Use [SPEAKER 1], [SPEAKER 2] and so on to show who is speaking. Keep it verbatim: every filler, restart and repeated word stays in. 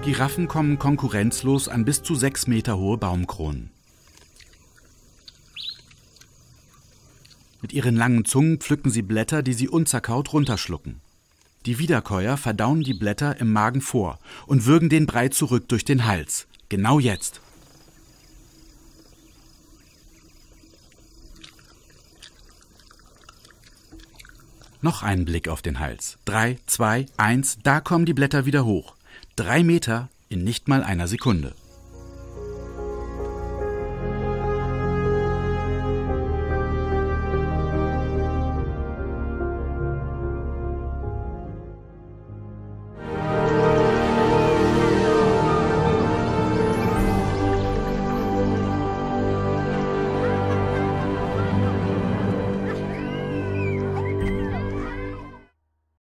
[SPEAKER 1] Giraffen kommen konkurrenzlos an bis zu sechs Meter hohe Baumkronen. Mit ihren langen Zungen pflücken sie Blätter, die sie unzerkaut runterschlucken. Die Wiederkäuer verdauen die Blätter im Magen vor und würgen den Brei zurück durch den Hals. Genau jetzt. Noch einen Blick auf den Hals. Drei, zwei, eins, da kommen die Blätter wieder hoch. Drei Meter in nicht mal einer Sekunde.